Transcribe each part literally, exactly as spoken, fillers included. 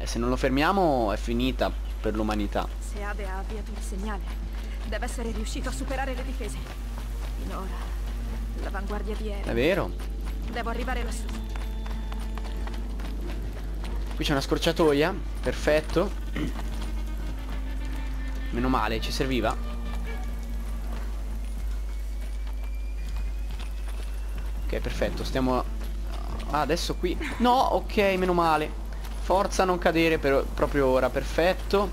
se non lo fermiamo è finita per l'umanità. Se Ade ha avviato il segnale, deve essere riuscito a superare le difese. Finora l'avanguardia di Eren. È vero. Devo arrivare lassù. Qui c'è una scorciatoia. Perfetto. Meno male, ci serviva. Ok, perfetto, stiamo... Ah, adesso qui... No, ok, meno male. Forza a non cadere per... proprio ora, perfetto.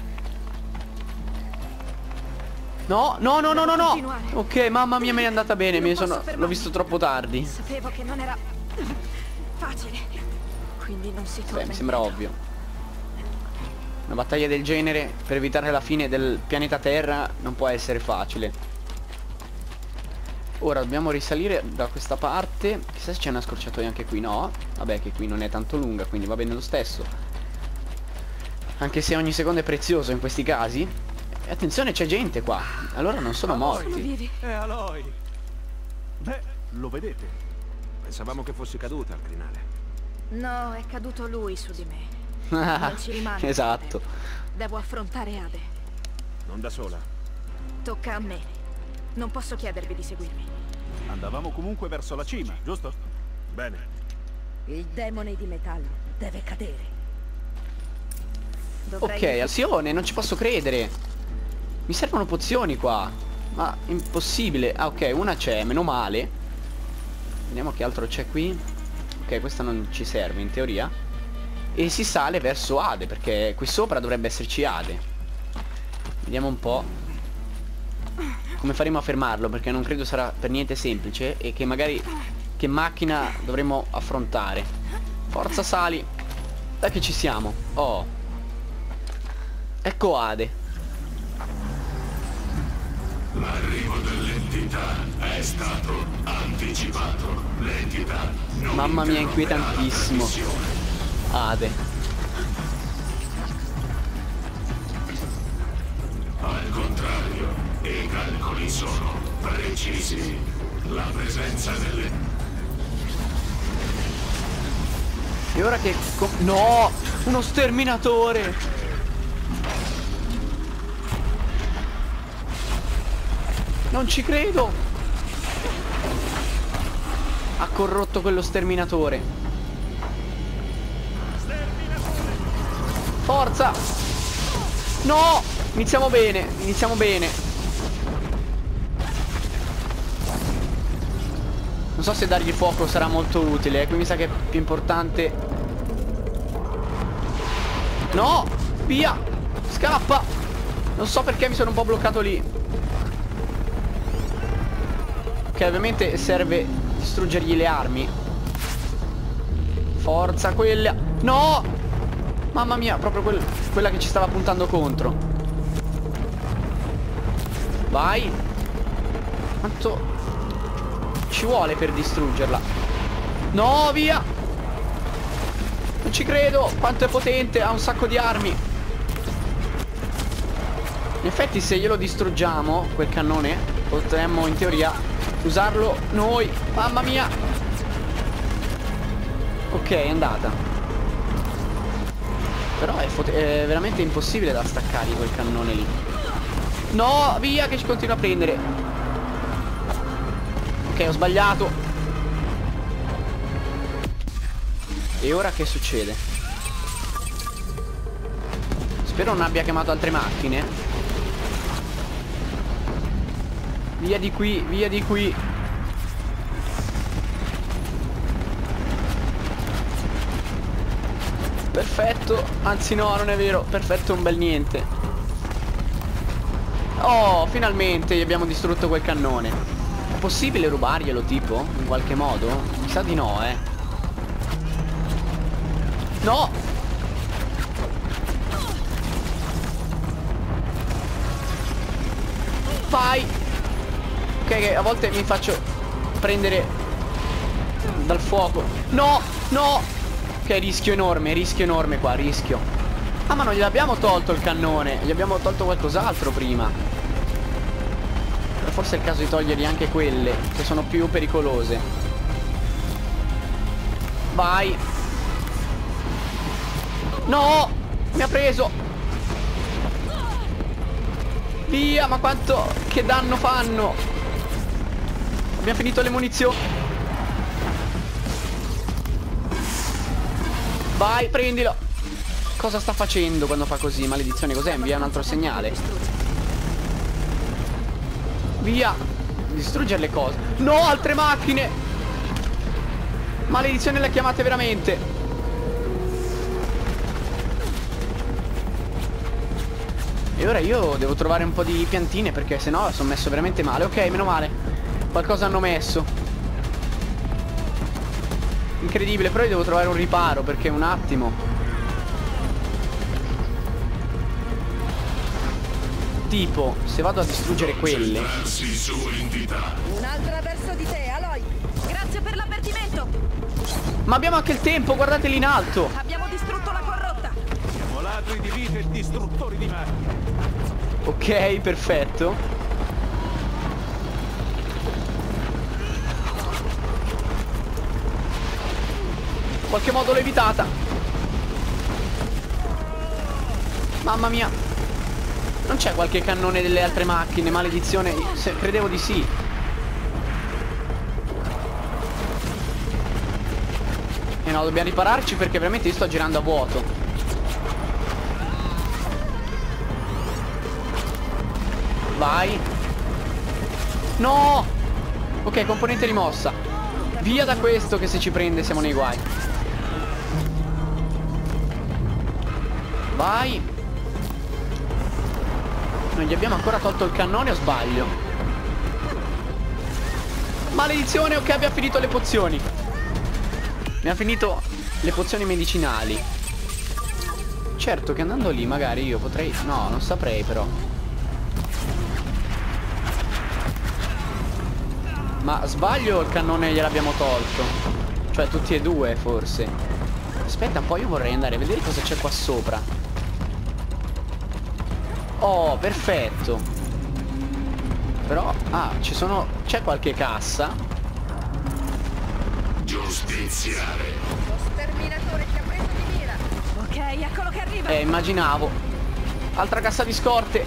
No, no, no, no, no, no. Ok, mamma mia, mi è andata bene. Mi sono... L'ho visto troppo tardi. Sapevo che non era facile. Quindi non si torna. Beh, mi sembra ovvio. Una battaglia del genere per evitare la fine del pianeta Terra non può essere facile. Ora dobbiamo risalire da questa parte. Chissà se c'è una scorciatoia anche qui. No, vabbè, che qui non è tanto lunga, quindi va bene lo stesso. Anche se ogni secondo è prezioso in questi casi. E attenzione, c'è gente qua. Allora non sono morti. È Aloy. Beh, lo vedete. Pensavamo che fosse caduta al crinale. No, è caduto lui su di me. Non ci rimane. Esatto. Devo affrontare Ade. Non da sola. Tocca a me. Non posso chiedervi di seguirmi. Andavamo comunque verso la cima, giusto? Bene. Il demone di metallo deve cadere. Dovrei... Ok, azione, non ci posso credere. Mi servono pozioni qua. Ma impossibile. Ah, ok, una c'è, meno male. Vediamo che altro c'è qui. Ok, questa non ci serve in teoria. E si sale verso Ade, perché qui sopra dovrebbe esserci Ade. Vediamo un po' come faremo a fermarlo, perché non credo sarà per niente semplice. E che magari che macchina dovremo affrontare. Forza, sali. Dai che ci siamo. Oh, ecco Ade. L'arrivo dell'entità è stato anticipato. L'entità non Mamma mia, inquietantissimo. Ade. Al contrario, i calcoli sono precisi. La presenza delle... E ora che... No! Uno sterminatore! Non ci credo! Ha corrotto quello sterminatore. Forza! No! Iniziamo bene, iniziamo bene. Non so se dargli fuoco sarà molto utile, eh. Qui mi sa che è più importante. No! Via! Scappa! Non so perché mi sono un po' bloccato lì. Ok, ovviamente serve distruggergli le armi. Forza quella. No! Mamma mia, proprio quel, quella che ci stava puntando contro. Vai. Quanto ci vuole per distruggerla? No, via. Non ci credo. Quanto è potente, ha un sacco di armi. In effetti se glielo distruggiamo quel cannone, potremmo in teoria usarlo noi. Mamma mia. Ok, è andata. Però è, è veramente impossibile da staccare quel cannone lì. No, via che ci continua a prendere. Ok, ho sbagliato. E ora che succede? Spero non abbia chiamato altre macchine. Via di qui, via di qui. Perfetto. Anzi no, non è vero. Perfetto, un bel niente. Oh, finalmente gli abbiamo distrutto quel cannone. È possibile rubarglielo tipo? In qualche modo? Mi sa di no, eh. No! Vai! Ok, che a volte mi faccio prendere dal fuoco. No! No! Ok, rischio enorme, rischio enorme qua, rischio. Ah, ma non gliel'abbiamo tolto il cannone. Gli abbiamo tolto qualcos'altro prima. Però forse è il caso di togliergli anche quelle, che sono più pericolose. Vai. No! Mi ha preso! Via, ma quanto... che danno fanno? Abbiamo finito le munizioni. Vai, prendilo. Cosa sta facendo quando fa così? Maledizione, cos'è? Invia un altro segnale. Via. Distruggere le cose. No, altre macchine. Maledizione, le chiamate veramente. E ora io devo trovare un po' di piantine, perché sennò sono messo veramente male. Ok, meno male. Qualcosa hanno messo. Incredibile, però io devo trovare un riparo, perché un attimo. Tipo, se vado a distruggere quelle. Un'altra verso di te, Aloy. Grazie per l'avvertimento. Ma abbiamo anche il tempo, guardate lì in alto. Abbiamo distrutto la corrotta. Siamo ladri di vite e distruttori di macchine. Ok, perfetto. In qualche modo l'ho evitata. Mamma mia. Non c'è qualche cannone delle altre macchine? Maledizione. Se, credevo di sì. E no, dobbiamo ripararci, perché veramente io sto girando a vuoto. Vai. No. Ok, componente rimossa. Via da questo, che se ci prende siamo nei guai. Vai. Non gli abbiamo ancora tolto il cannone, o sbaglio? Maledizione, ok, abbiamo finito le pozioni. Abbiamo finito le pozioni medicinali. Certo che andando lì magari io potrei... No, non saprei però. Ma sbaglio, il cannone gliel'abbiamo tolto. Cioè tutti e due forse. Aspetta un po', io vorrei andare a vedere cosa c'è qua sopra. Oh, perfetto. Però, ah, ci sono... c'è qualche cassa. Giustiziare. Lo sterminatore ti ha preso di mira. Ok, eccolo che arriva. Eh, immaginavo. Altra cassa di scorte.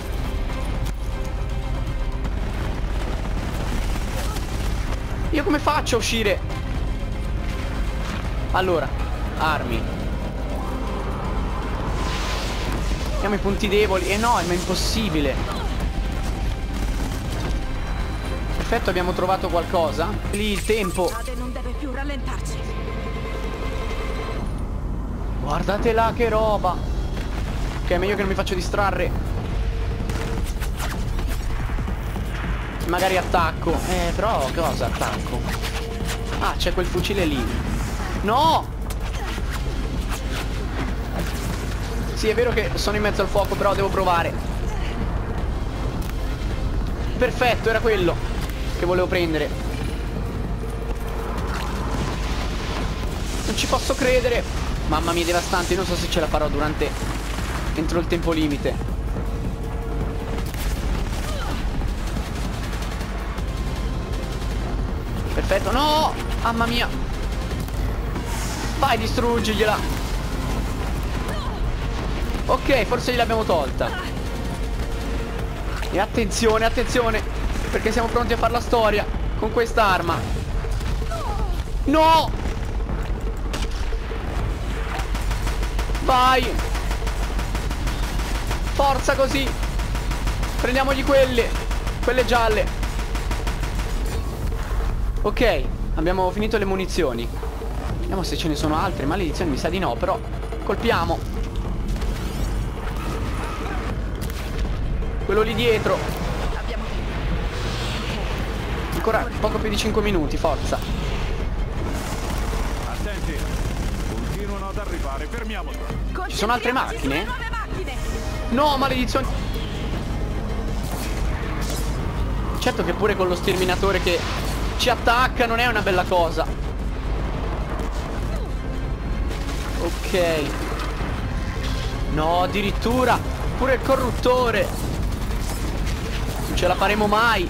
Io come faccio a uscire? Allora, armi. Abbiamo i punti deboli. Eh no, è impossibile. Perfetto, abbiamo trovato qualcosa. Lì il tempo. Ade non deve più rallentarci. Guardate là che roba. Ok, è meglio che non mi faccio distrarre. Magari attacco. Eh, però cosa attacco? Ah, c'è quel fucile lì. No! Sì, è vero che sono in mezzo al fuoco, però devo provare. Perfetto, era quello che volevo prendere. Non ci posso credere. Mamma mia, devastante. Non so se ce la farò durante... entro il tempo limite. Perfetto, no! Mamma mia. Vai, distruggigliela. Ok, forse gliel'abbiamo tolta. E attenzione, attenzione, perché siamo pronti a fare la storia con quest'arma. No! Vai! Forza così! Prendiamogli quelle, quelle gialle. Ok, abbiamo finito le munizioni. Vediamo se ce ne sono altre. Maledizione, mi sa di no, però colpiamo. Quello lì dietro. Abbiamo Ancora poco più di cinque minuti, forza. Attenti. Continuano ad arrivare, fermiamoli. Ci sono altre macchine? Nuove macchine. No, maledizione. Certo che pure con lo sterminatore che ci attacca non è una bella cosa. Ok. No, addirittura pure il corruttore. Non ce la faremo mai.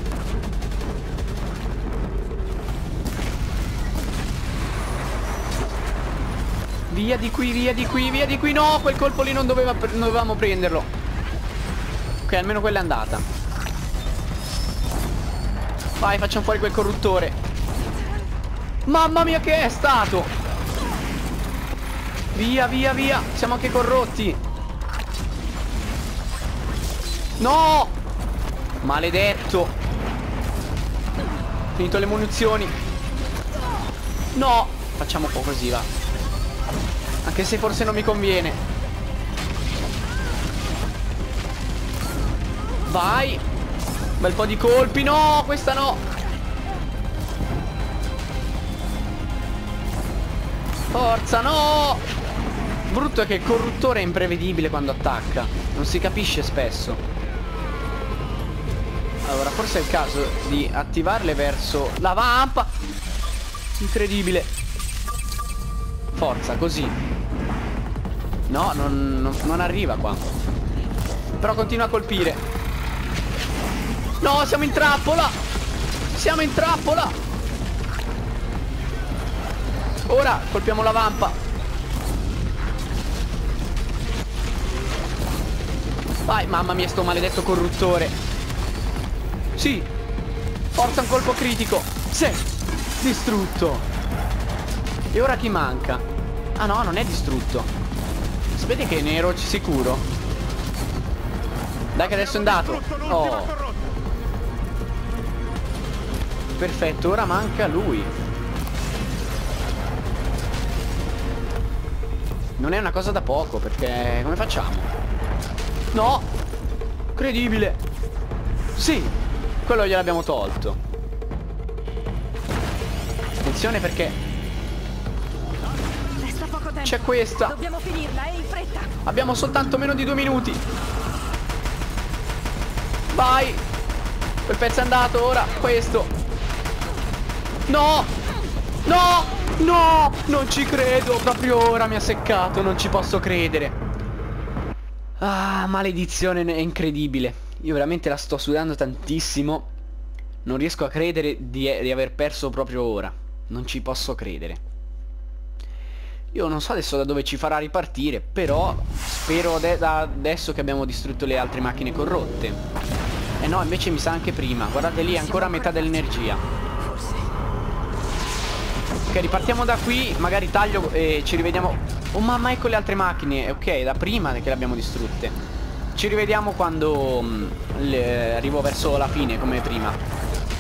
Via di qui, via di qui, via di qui. No, quel colpo lì non, doveva, non dovevamo prenderlo. Ok, almeno quella è andata. Vai, facciamo fuori quel corruttore. Mamma mia, che è stato? Via, via, via. Siamo anche corrotti. No! Maledetto. Finito le munizioni. No! Facciamo un po' così, va. Anche se forse non mi conviene. Vai. Bel po' di colpi. No, questa no. Forza, no. Brutto è che il corruttore è imprevedibile quando attacca. Non si capisce spesso. Allora, forse è il caso di attivarle verso la vampa. Incredibile. Forza, così. No, non, non, non arriva qua. Però continua a colpire. No, siamo in trappola. Siamo in trappola. Ora colpiamo la vampa. Vai, mamma mia, sto maledetto corruttore. Sì. Forza, un colpo critico. Sì. Distrutto. E ora chi manca? Ah no, non è distrutto. Sapete che è nero sicuro? Dai che adesso è andato. Oh. Perfetto, ora manca lui. Non è una cosa da poco, perché come facciamo? No. Incredibile. Sì. Quello gliel'abbiamo tolto. Attenzione perché c'è questa. Dobbiamo finirla, e in fretta. Abbiamo soltanto meno di due minuti. Vai. Quel pezzo è andato, ora questo. No. No. No. Non ci credo. Proprio ora mi ha seccato. Non ci posso credere. Ah, maledizione, è incredibile. Io veramente la sto sudando tantissimo. Non riesco a credere di, di aver perso proprio ora. Non ci posso credere. Io non so adesso da dove ci farà ripartire, però spero da adesso che abbiamo distrutto le altre macchine corrotte. Eh no, invece mi sa anche prima. Guardate lì, ancora a metà dell'energia. Ok, ripartiamo da qui. Magari taglio e ci rivediamo. Oh mamma, ecco le altre macchine. Ok, da prima che le abbiamo distrutte. Ci rivediamo quando mh, le, arrivo verso la fine, come prima.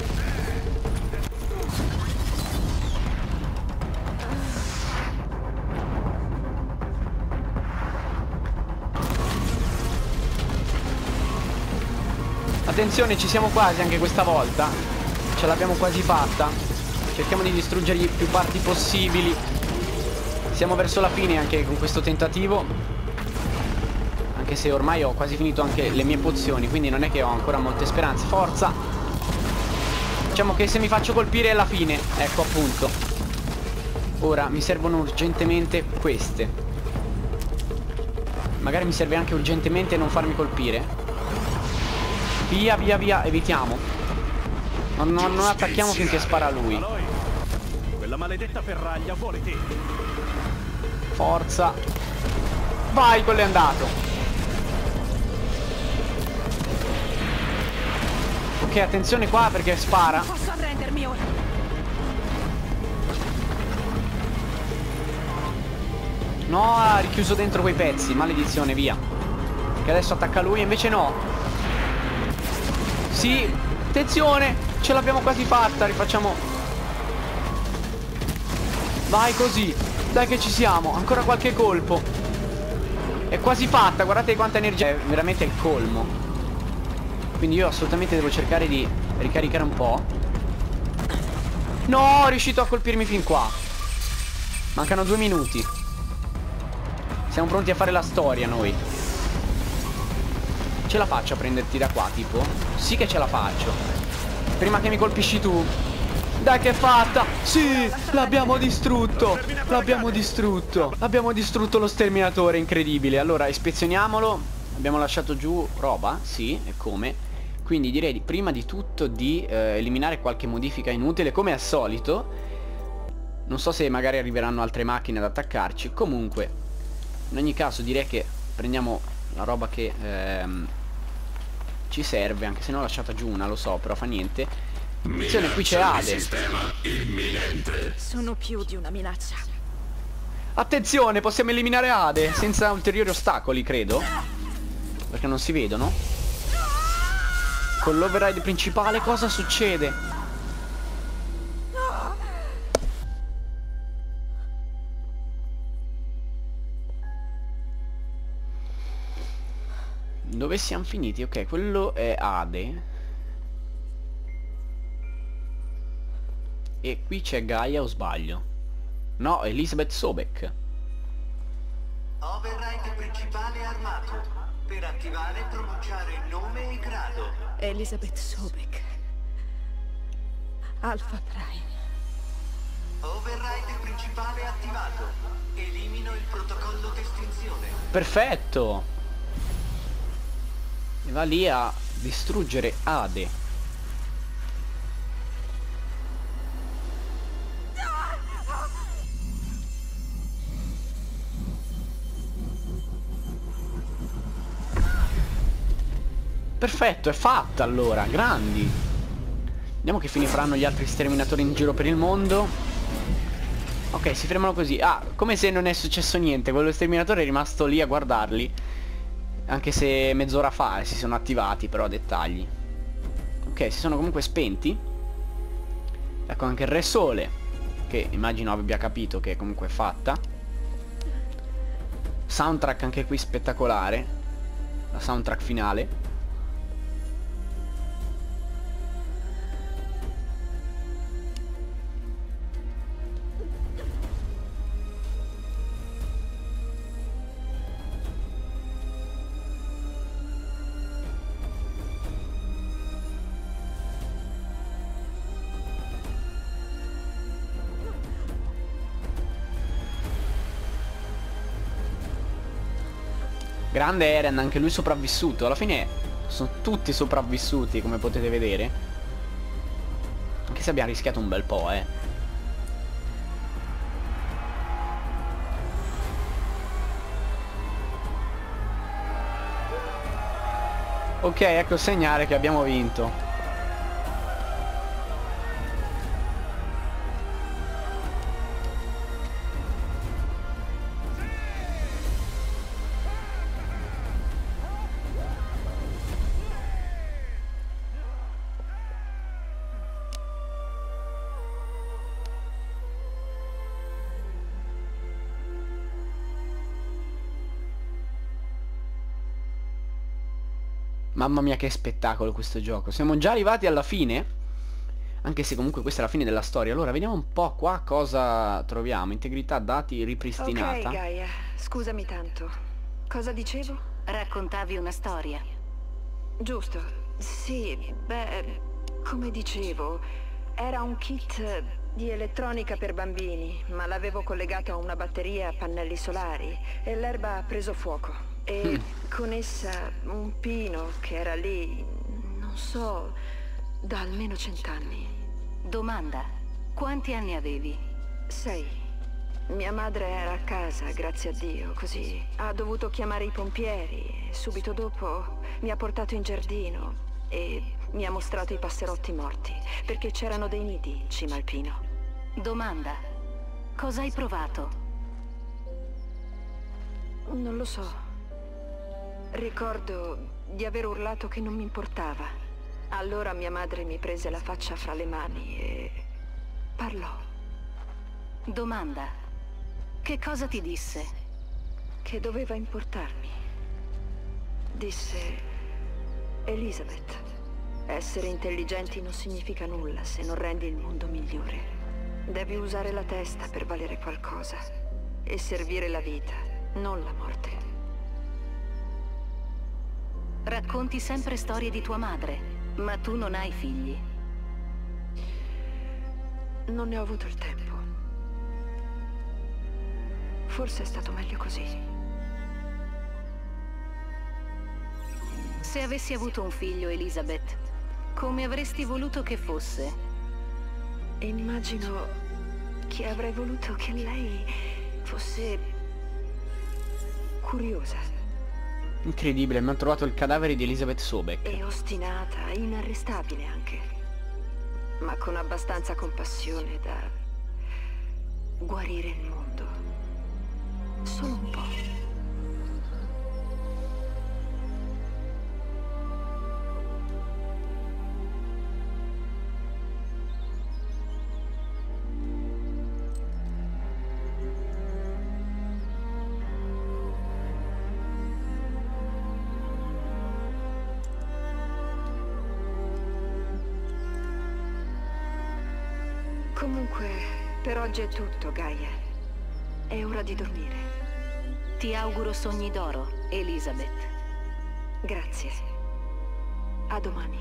Attenzione, ci siamo quasi anche questa volta. Ce l'abbiamo quasi fatta. Cerchiamo di distruggergli più parti possibili. Siamo verso la fine anche con questo tentativo. Anche se ormai ho quasi finito anche le mie pozioni, quindi non è che ho ancora molte speranze. Forza. Diciamo che se mi faccio colpire è la fine. Ecco appunto. Ora mi servono urgentemente queste. Magari mi serve anche urgentemente non farmi colpire. Via, via, via, evitiamo. Non, non, non attacchiamo finché spara lui. Quella maledetta ferraglia vuole te. Forza. Vai, quello è andato. Ok, attenzione qua perché spara. Non posso arrendermi ora. No, ha richiuso dentro quei pezzi. Maledizione, via. Che adesso attacca lui, invece no. Sì, attenzione, ce l'abbiamo quasi fatta, rifacciamo. Vai così, dai che ci siamo, ancora qualche colpo. È quasi fatta, guardate quanta energia, è veramente il colmo. Quindi io assolutamente devo cercare di ricaricare un po'. No, è riuscito a colpirmi fin qua. Mancano due minuti. Siamo pronti a fare la storia noi. Ce la faccio a prenderti da qua, tipo? Sì che ce la faccio. Prima che mi colpisci tu. Dai che è fatta. Sì, l'abbiamo distrutto. L'abbiamo distrutto. Abbiamo distrutto lo sterminatore, incredibile. Allora, ispezioniamolo. Abbiamo lasciato giù roba, sì, e come. Quindi direi di, prima di tutto di eh, eliminare qualche modifica inutile, come al solito. Non so se magari arriveranno altre macchine ad attaccarci. Comunque, in ogni caso direi che prendiamo la roba che ehm, ci serve, anche se ne ho lasciata giù una, lo so, però fa niente. Attenzione, qui c'è Ade. Sono più di una minaccia. Attenzione, possiamo eliminare Ade senza ulteriori ostacoli, credo, perché non si vedono. Con l'override principale cosa succede? Dove siamo finiti? Ok, quello è Ade. E qui c'è Gaia, o sbaglio? No, Elizabeth Sobek. Override principale armato. Per attivare, pronunciare nome e grado. Elizabeth Sobek. Alpha Prime. Override principale attivato. Elimino il protocollo d'estinzione. Perfetto. E va lì a distruggere Ade. Perfetto, è fatta allora, grandi. Vediamo che fine faranno gli altri sterminatori in giro per il mondo. Ok, si fermano così. Ah, come se non è successo niente. Quello sterminatore è rimasto lì a guardarli. Anche se mezz'ora fa si sono attivati, però dettagli. Ok, si sono comunque spenti. Ecco anche il Re Sole, che immagino abbia capito che comunque è fatta. Soundtrack anche qui spettacolare. La soundtrack finale. Grande Eren, anche lui sopravvissuto. Alla fine sono tutti sopravvissuti, come potete vedere. Anche se abbiamo rischiato un bel po', eh. Ok, ecco il segnale che abbiamo vinto. Mamma mia che spettacolo questo gioco. Siamo già arrivati alla fine. Anche se comunque questa è la fine della storia. Allora vediamo un po' qua cosa troviamo. Integrità dati ripristinata. Ok Gaia, scusami tanto. Cosa dicevo? Raccontavi una storia. Giusto. Sì, beh, come dicevo, era un kit di elettronica per bambini, ma l'avevo collegato a una batteria a pannelli solari e l'erba ha preso fuoco. E con essa un pino che era lì, non so, da almeno cent'anni. Domanda, quanti anni avevi? Sei. Mia madre era a casa, grazie a Dio, così ha dovuto chiamare i pompieri e subito dopo mi ha portato in giardino e mi ha mostrato i passerotti morti, perché c'erano dei nidi in cima al pino. Domanda, cosa hai provato? Non lo so. Ricordo di aver urlato che non mi importava. Allora mia madre mi prese la faccia fra le mani e parlò. Domanda, che cosa ti disse? Che doveva importarmi. Disse: Elizabeth, essere intelligenti non significa nulla se non rendi il mondo migliore. Devi usare la testa per valere qualcosa e servire la vita, non la morte. Racconti sempre storie di tua madre, ma tu non hai figli. Non ne ho avuto il tempo. Forse è stato meglio così. Se avessi avuto un figlio, Elizabeth, come avresti voluto che fosse? Immagino che avrei voluto che lei fosse curiosa. Incredibile, mi hanno trovato il cadavere di Elizabeth Sobek. E ostinata, inarrestabile anche. Ma con abbastanza compassione da guarire il mondo. Solo un po'. Comunque, per oggi è tutto, Gaia. È ora di dormire. Ti auguro sogni d'oro, Elizabeth. Grazie. A domani.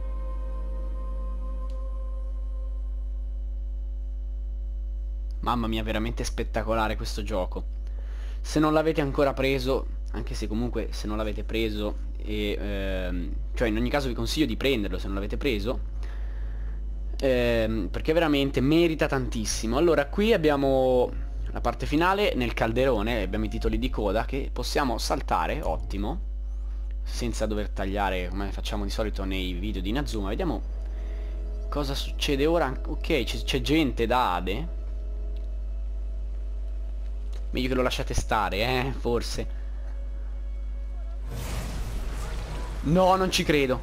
Mamma mia, veramente spettacolare questo gioco. Se non l'avete ancora preso, anche se comunque se non l'avete preso, e, ehm, cioè in ogni caso vi consiglio di prenderlo se non l'avete preso, ehm, perché veramente merita tantissimo. Allora, qui abbiamo la parte finale nel calderone, abbiamo i titoli di coda che possiamo saltare, ottimo, senza dover tagliare come facciamo di solito nei video di Inazuma. Vediamo cosa succede ora. Ok, c'è gente da Ade. Meglio che lo lasciate stare, eh, forse. No, non ci credo.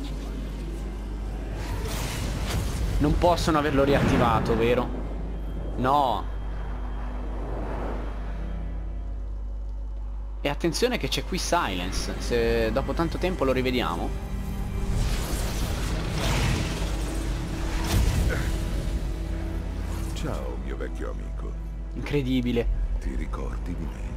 Non possono averlo riattivato, vero? No. E attenzione che c'è qui Silence. Se dopo tanto tempo lo rivediamo. Ciao, mio vecchio amico. Incredibile. Ti ricordi di me?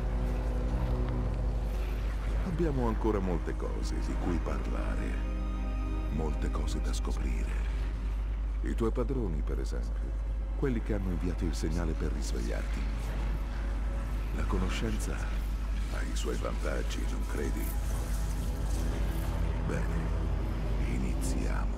Abbiamo ancora molte cose di cui parlare, molte cose da scoprire. I tuoi padroni, per esempio, quelli che hanno inviato il segnale per risvegliarti. La conoscenza ha i suoi vantaggi, non credi? Bene, iniziamo.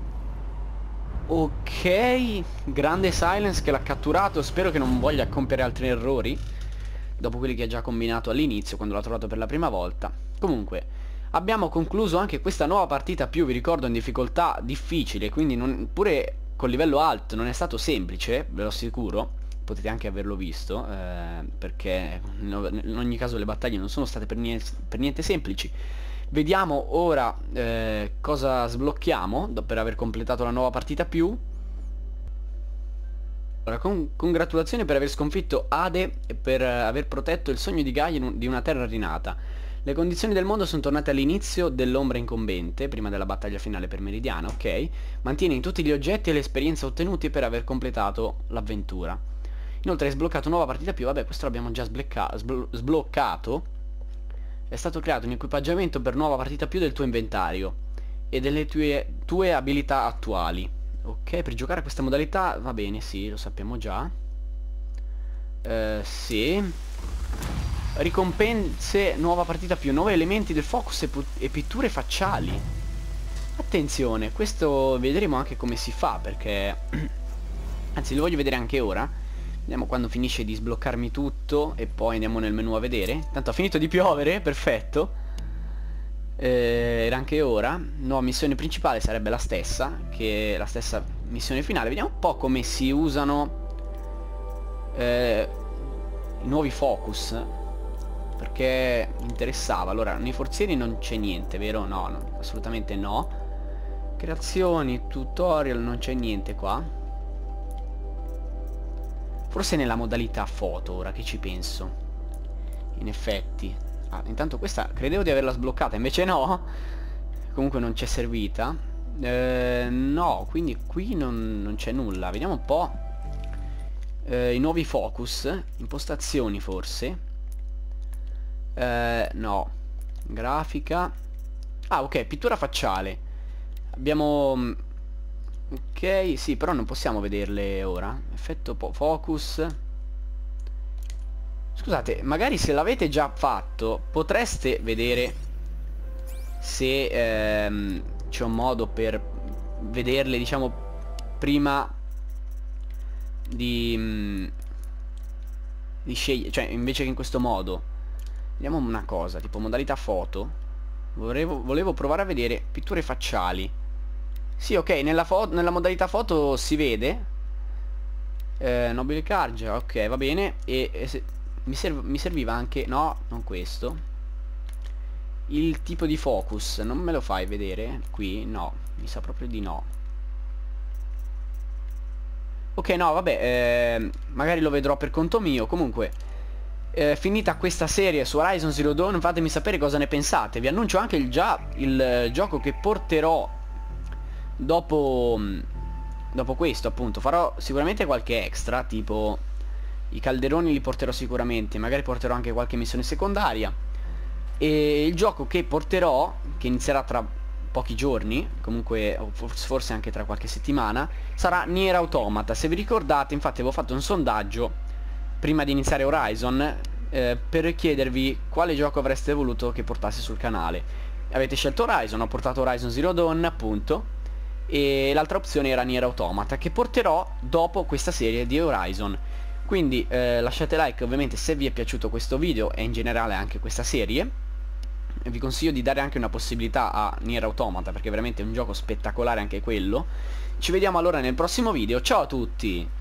Ok, grande Silence che l'ha catturato. Spero che non voglia compiere altri errori dopo quelli che ha già combinato all'inizio quando l'ha trovato per la prima volta. Comunque abbiamo concluso anche questa nuova partita più, vi ricordo, in difficoltà difficile, quindi non, pure con livello alto non è stato semplice, ve lo assicuro. Potete anche averlo visto, eh, perché in ogni caso le battaglie non sono state per niente, per niente semplici. Vediamo ora eh, cosa sblocchiamo per aver completato la nuova partita più. Allora, con congratulazioni per aver sconfitto Ade e per eh, aver protetto il sogno di Gaia di una terra rinata. Le condizioni del mondo sono tornate all'inizio dell'ombra incombente, prima della battaglia finale per Meridiana, ok? Mantieni tutti gli oggetti e le esperienze ottenuti per aver completato l'avventura. Inoltre hai sbloccato nuova partita più, vabbè, questo l'abbiamo già sbl sbloccato. È stato creato un equipaggiamento per nuova partita più del tuo inventario e delle tue, tue abilità attuali. Ok, per giocare a questa modalità va bene, sì, lo sappiamo già. Eh, sì. Ricompense, nuova partita più, nuovi elementi del focus e, e pitture facciali. Attenzione, questo vedremo anche come si fa, perché anzi lo voglio vedere anche ora. Vediamo quando finisce di sbloccarmi tutto e poi andiamo nel menu a vedere. Tanto ha finito di piovere, perfetto. eh, Era anche ora. Nuova missione principale sarebbe la stessa, che è la stessa missione finale. Vediamo un po' come si usano eh, i nuovi focus, perché mi interessava. Allora, nei forzieri non c'è niente, vero? No, no, assolutamente no. Creazioni, tutorial, non c'è niente qua. Forse nella modalità foto, ora che ci penso. In effetti. Ah, intanto questa credevo di averla sbloccata, invece no. Comunque non c'è servita. eh, No, quindi qui non, non c'è nulla. Vediamo un po' eh, i nuovi focus. Impostazioni forse. eh, No. Grafica. Ah, ok, pittura facciale. Abbiamo... Ok, sì, però non possiamo vederle ora. Effetto focus. Scusate, magari se l'avete già fatto potreste vedere se ehm, c'è un modo per vederle, diciamo, prima di mh, di scegliere, cioè invece che in questo modo. Vediamo una cosa, tipo modalità foto. Volevo, volevo provare a vedere pitture facciali. Sì, ok, nella, nella modalità foto si vede eh, Nobile Carge, ok, va bene. E, e se, mi, serv mi serviva anche, no, non questo, il tipo di focus. Non me lo fai vedere qui? No, mi sa proprio di no. Ok, no, vabbè, eh, magari lo vedrò per conto mio. Comunque, eh, finita questa serie su Horizon Zero Dawn, fatemi sapere cosa ne pensate. Vi annuncio anche il, già il eh, gioco che porterò dopo, dopo questo, appunto. Farò sicuramente qualche extra, tipo i calderoni li porterò sicuramente. Magari porterò anche qualche missione secondaria. E il gioco che porterò, che inizierà tra pochi giorni, comunque forse anche tra qualche settimana, sarà Nier Automata. Se vi ricordate, infatti avevo fatto un sondaggio prima di iniziare Horizon eh, per chiedervi quale gioco avreste voluto che portassi sul canale. Avete scelto Horizon, ho portato Horizon Zero Dawn appunto, e l'altra opzione era Nier Automata, che porterò dopo questa serie di Horizon. Quindi eh, lasciate like ovviamente se vi è piaciuto questo video e in generale anche questa serie. Vi consiglio di dare anche una possibilità a Nier Automata, perché veramente è un gioco spettacolare anche quello. Ci vediamo allora nel prossimo video, ciao a tutti!